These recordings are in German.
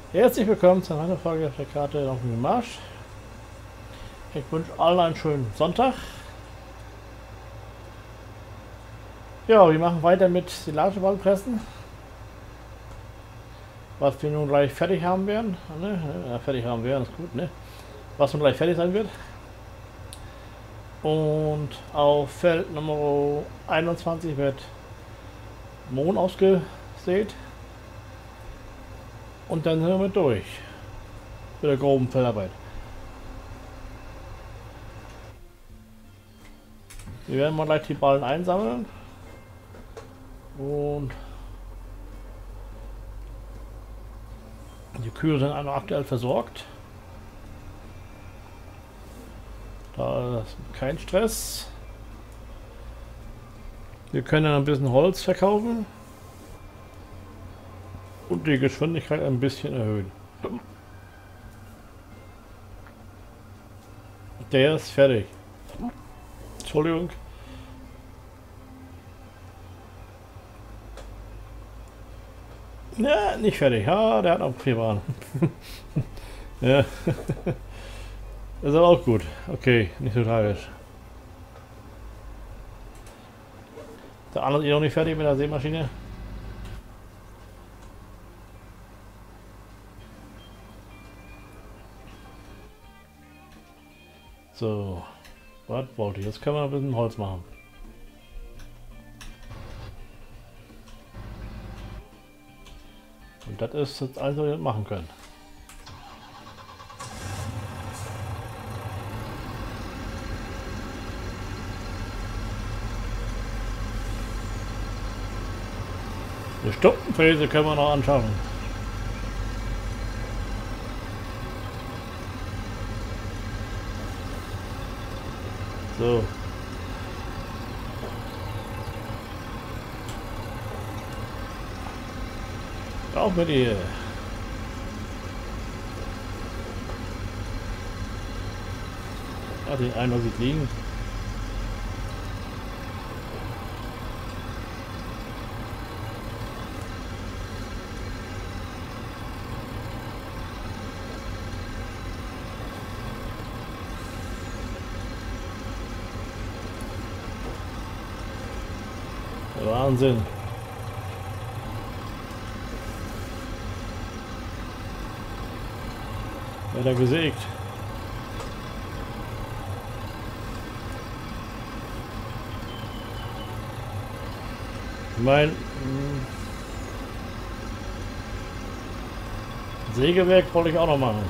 Herzlich willkommen zu einer Folge auf der Karte auf dem Marsch. Ich wünsche allen einen schönen Sonntag. Ja, wir machen weiter mit Silageballpressen. Was wir nun gleich fertig haben werden. Ne? Ja, fertig haben werden, ist gut, ne? Was nun gleich fertig sein wird. Und auf Feld Nummer 21 wird Mohn ausgesät. Und dann sind wir durch. Mit der groben Feldarbeit. Wir werden mal gleich die Ballen einsammeln. Und die Kühe sind aktuell versorgt. Da ist kein Stress. Wir können ein bisschen Holz verkaufen und die Geschwindigkeit ein bisschen erhöhen. Der ist fertig. Entschuldigung. Ja, nicht fertig. Ja, der hat noch 4 Bahnen. Ja. Das ist aber auch gut. Okay, nicht so tragisch. Der andere ist noch nicht fertig mit der Sämaschine. So, was wollte ich? Jetzt können wir ein bisschen Holz machen. Und das ist das Einzige, was wir machen können. Eine Stumpenfräse können wir noch anschaffen. So. Auch mit ihr. Ja, den einen sieht liegen. Wahnsinn. Wird er gesägt. Ich meine, Sägewerk wollte ich auch noch machen.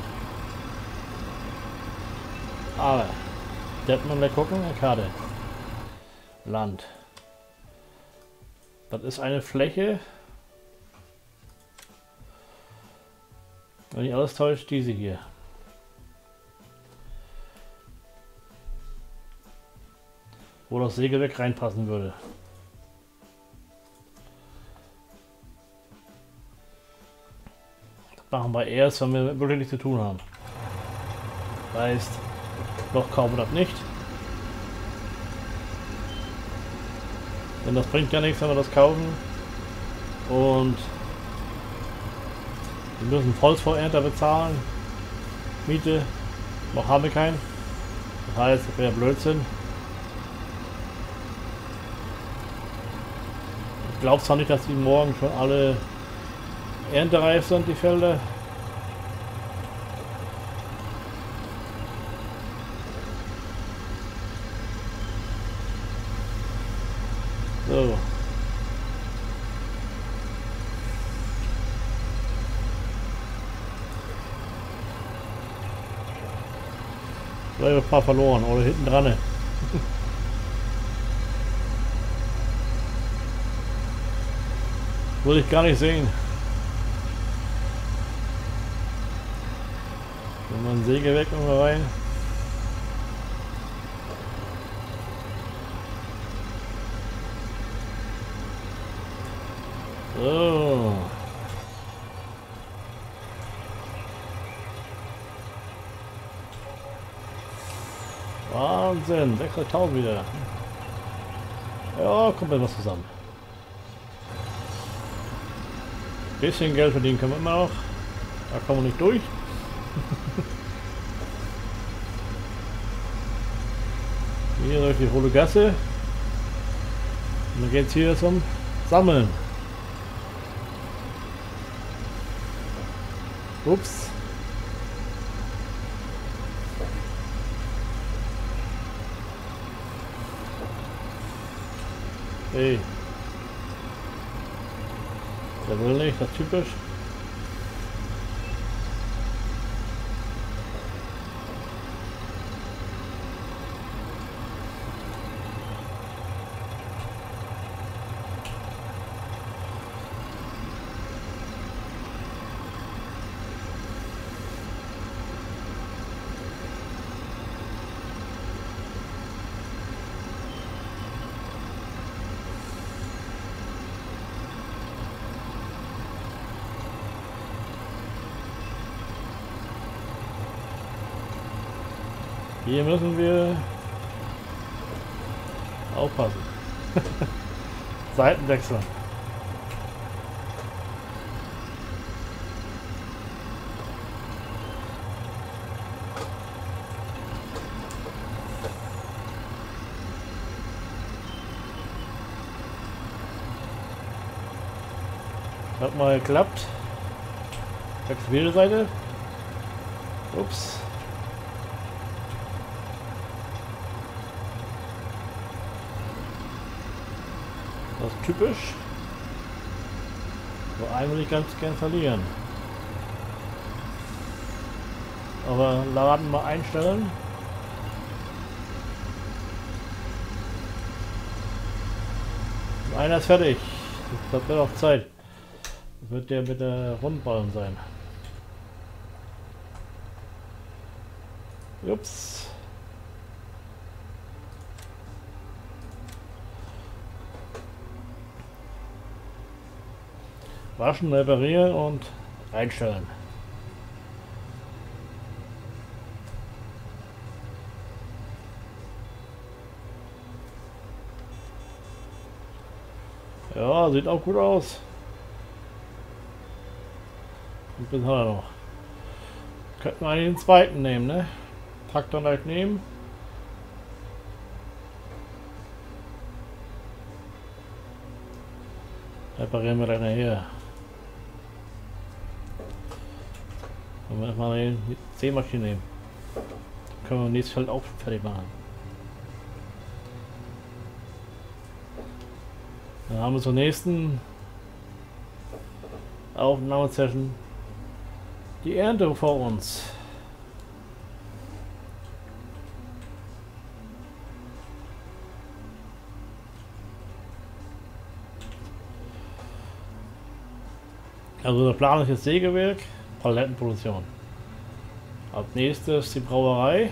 Aber, das man da gucken, eine Karte. Land. Das ist eine Fläche, wenn ich alles täuscht, diese hier. Wo das Sägewerk reinpassen würde. Das machen wir erst, wenn wir wirklich nichts zu tun haben. Das heißt, noch kaufen wir das nicht. Denn das bringt ja nichts, wenn wir das kaufen. Und wir müssen Holzvorernter bezahlen. Miete. Noch haben wir keinen. Das heißt, das wäre Blödsinn. Ich glaube zwar nicht, dass die morgen schon alle erntereif sind, die Felder. So. Da haben ein paar verloren, oder hinten dran. Würde ich gar nicht sehen. Wenn man Sägewerk immer rein. So. Wahnsinn, 600.000 wieder. Ja, kommt etwas zusammen. Bisschen Geld verdienen können wir immer noch. Da kommen wir nicht durch. Hier durch die hohle Gasse. Und dann geht es hier zum Sammeln. Ups. Hey. Der will nicht, das ist typisch. Hier müssen wir aufpassen. Seiten wechseln. Hat mal geklappt. Wechsel Seite. Ups. Das ist typisch. Nur einen will ich ganz gern verlieren. Aber Laden mal einstellen. Und einer ist fertig. Das wird auch Zeit. Das wird der mit der Rundballen sein. Ups. Waschen, reparieren und einstellen. Ja, sieht auch gut aus. Und bin halt noch. Könnten wir eigentlich den zweiten nehmen, ne? Traktor gleich nehmen. Reparieren wir dann nachher. Und wenn wir mal die Sämaschine nehmen, dann können wir nächstes Feld auch fertig machen. Dann haben wir zur nächsten Aufnahmesession die Ernte vor uns. Also der Plan ist jetzt Sägewerk, Palettenproduktion. Als nächstes die Brauerei.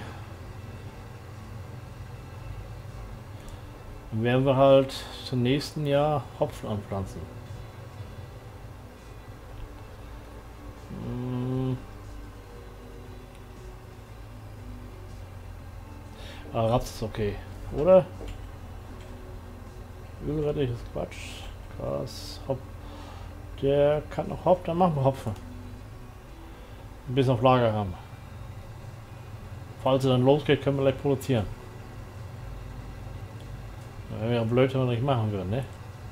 Dann werden wir halt zum nächsten Jahr Hopfen anpflanzen. Aber Raps ist okay, oder? Ölrettich ist Quatsch. Gras, Hopfen. Der kann noch Hopfen, dann machen wir Hopfen. Ein bisschen auf Lager haben. Falls es dann losgeht, können wir gleich produzieren. Das wäre ja blöd, wenn wir nicht machen würden, ne?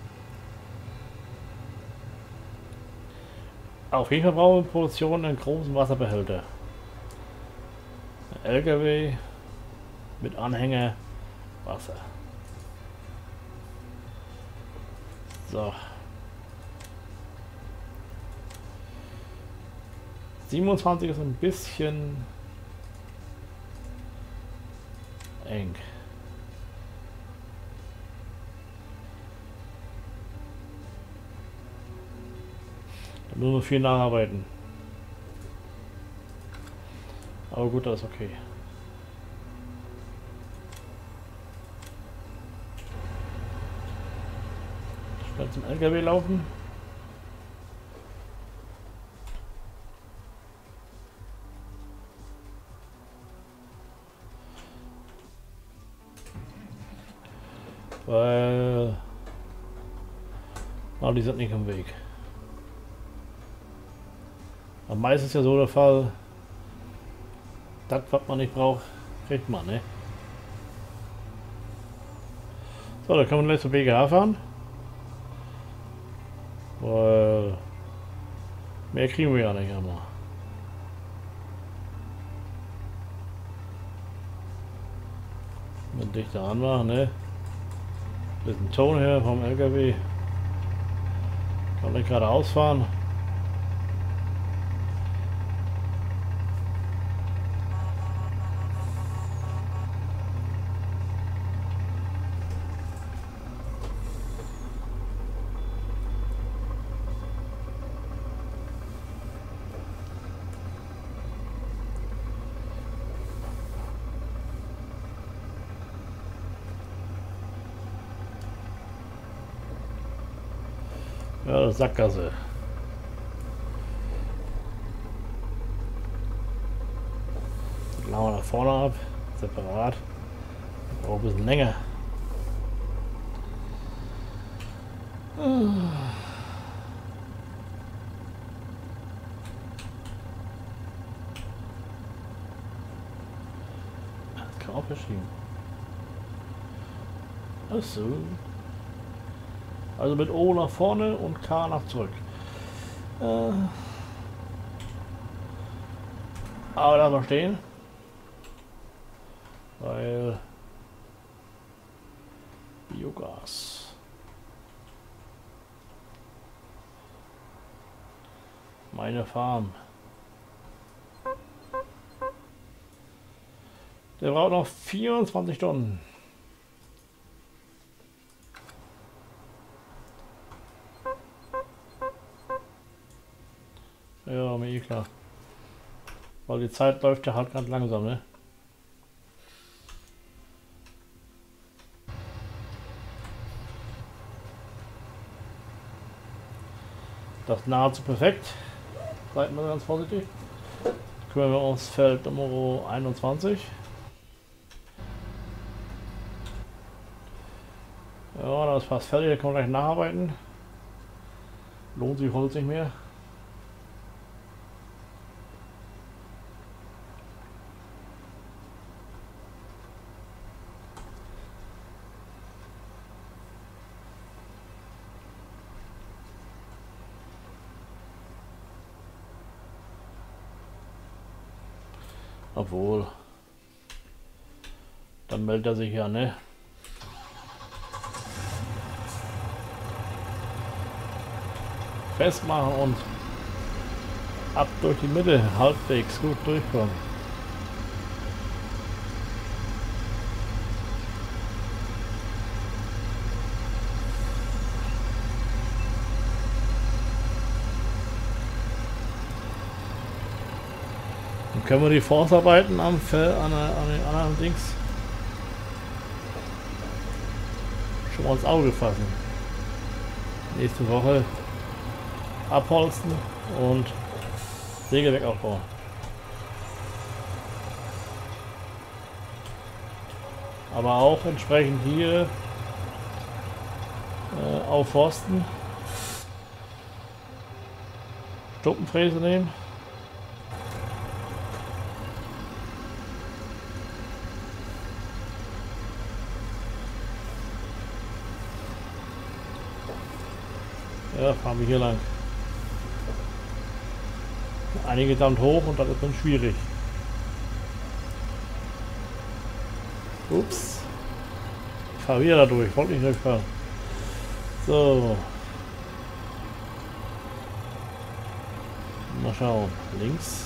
Auf jeden Fall brauchen wir Produktion in großen Wasserbehälter. Ein LKW mit Anhänger Wasser. So. 27 ist ein bisschen eng. Da müssen wir viel nacharbeiten. Aber gut, das ist okay. Schnell zum LKW laufen. Weil die sind nicht im Weg. Am meisten ist ja so der Fall, das, was man nicht braucht, kriegt man, ne? So, dann können wir gleich zur BGH fahren. Weil mehr kriegen wir ja nicht einmal. Mit dichter anmachen, ne? Bisschen Ton her vom LKW. Kann nicht gerade ausfahren. Ja, das Sackgasse. Das laden wir nach vorne ab. Separat. Braucht ein bisschen länger. Das kann auch verschieben. Ach so. Also mit O nach vorne und K nach zurück. Aber da mal stehen. Weil Biogas. Meine Farm. Der braucht noch 24 Stunden. Ja, mir eh klar. Weil die Zeit läuft ja halt ganz langsam, ne? Das ist nahezu perfekt. Seid mal ganz vorsichtig. Kümmern wir uns Feld Nummer 21. Ja, das ist fast fertig, da können wir gleich nacharbeiten. Lohnt sich Holz nicht mehr. Obwohl, dann meldet er sich ja, ne? Festmachen und ab durch die Mitte, halbwegs gut durchkommen. Dann können wir die Forstarbeiten am Feld an den anderen Dings schon mal ins Auge fassen. Nächste Woche abholzen und Sägewerk aufbauen. Aber auch entsprechend hier aufforsten, Stuppenfräse nehmen. Ja, fahren wir hier lang. Einige dann hoch und das ist dann schwierig. Ups. Ich fahre wieder da durch, ich wollte nicht durchfahren. So. Mal schauen. Links.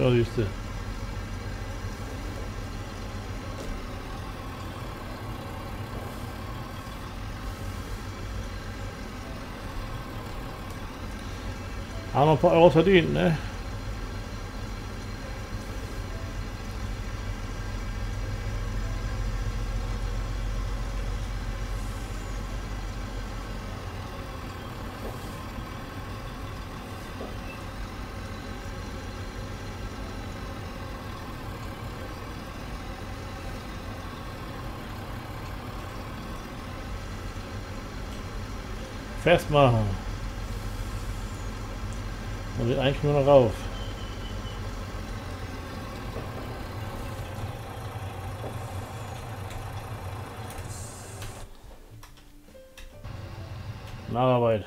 Ja, siehst du. Haben noch ein paar Euro verdient, ne? Festmachen. Man will eigentlich nur noch rauf. Nacharbeit.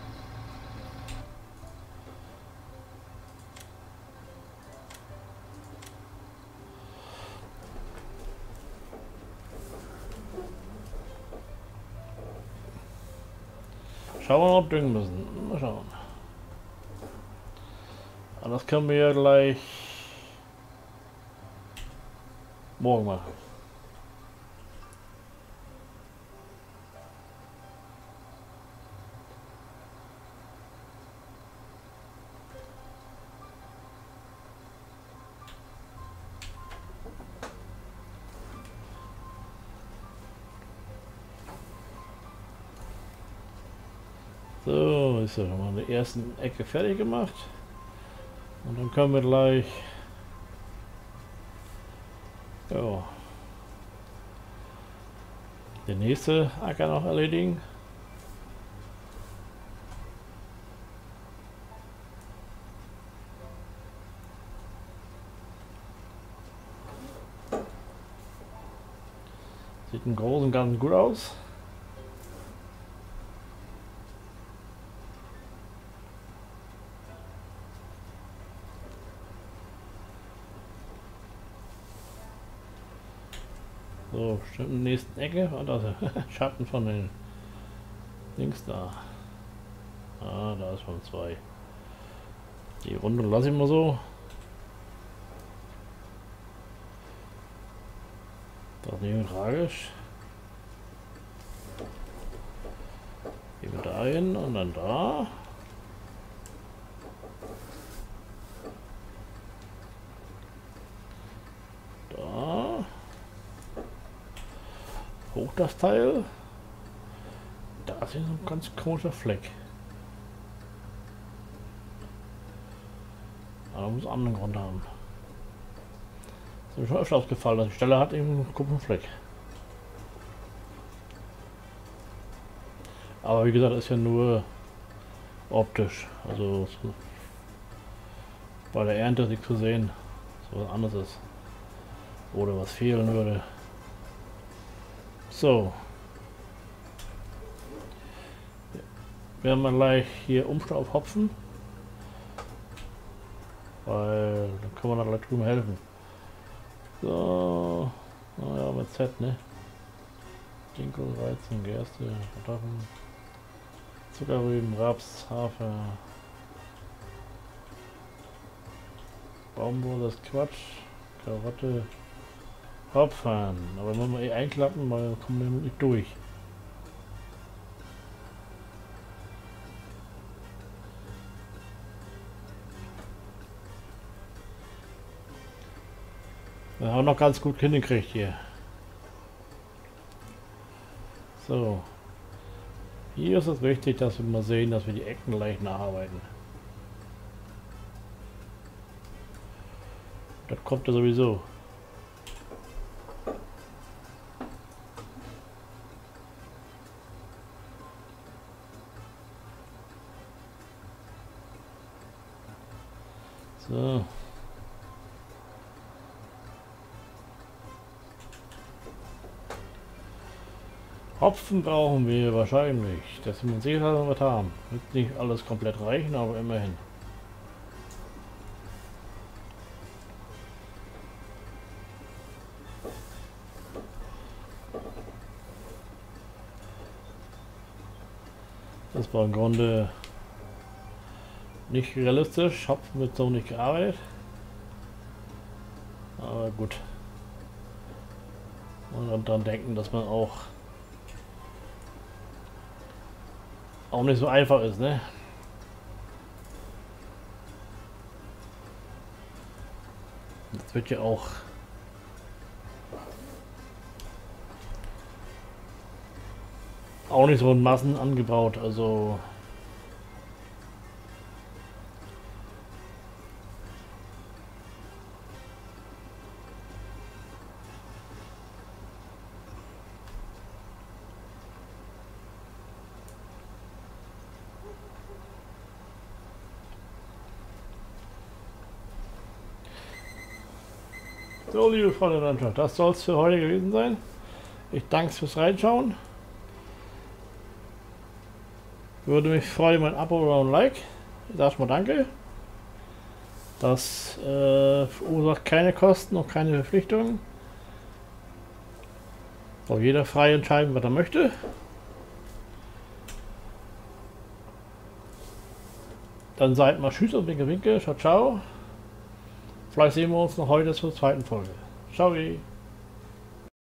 Schauen wir mal, ob düngen müssen. Mal schauen. Aber das können wir ja gleich morgen machen. So, ist ja schon mal die ersten Ecke fertig gemacht. Und dann können wir gleich ja, den nächsten Acker noch erledigen. Sieht im Großen und Ganzen gut aus. So, bestimmt in der nächsten Ecke und also Schatten von den Links da. Ah, da ist schon zwei. Die Runde lasse ich mal so. Das ist nicht tragisch. Gehen wir da hin und dann da. Da. Hoch das Teil. Da ist hier so ein ganz komischer Fleck. Aber muss einen anderen Grund haben. Das ist mir schon öfter aufgefallen, dass die Stelle hat eben einen komischen Fleck. Aber wie gesagt, ist ja nur optisch. Also so bei der Ernte ist nichts zu sehen, so was anderes ist. Oder was fehlen würde. So. Werden wir gleich hier umstellen auf Hopfen. Weil dann können wir da gleich drüben helfen. So. Naja, mit Z, ne? Dinkel, Weizen, Gerste, Kartoffeln, Zuckerrüben, Raps, Hafer. Baumwolle ist Quatsch. Karotte. Hopfen. Aber wenn wir eh einklappen, weil kommen wir nicht durch. Wir haben noch ganz gut hingekriegt hier. So. Hier ist es wichtig, dass wir mal sehen, dass wir die Ecken leicht nacharbeiten. Das kommt ja sowieso. So. Hopfen brauchen wir wahrscheinlich, dass man sieht, dass wir was haben. Wird nicht alles komplett reichen, aber immerhin. Das war im Grunde nicht realistisch. Hopfen wird so nicht gearbeitet. Aber gut. Und dann denken, dass man auch nicht so einfach ist, ne? Das wird ja auch nicht so in Massen angebaut, also so, liebe Freunde der Landschaft, das soll es für heute gewesen sein. Ich danke fürs Reinschauen. Würde mich freuen über ein Abo oder ein Like. Ich sage mal danke. Das verursacht keine Kosten und keine Verpflichtungen. Soll jeder frei entscheiden, was er möchte. Dann seid mal tschüss und winke winke. Ciao, ciao. Vielleicht sehen wir uns noch heute zur zweiten Folge. Ciao.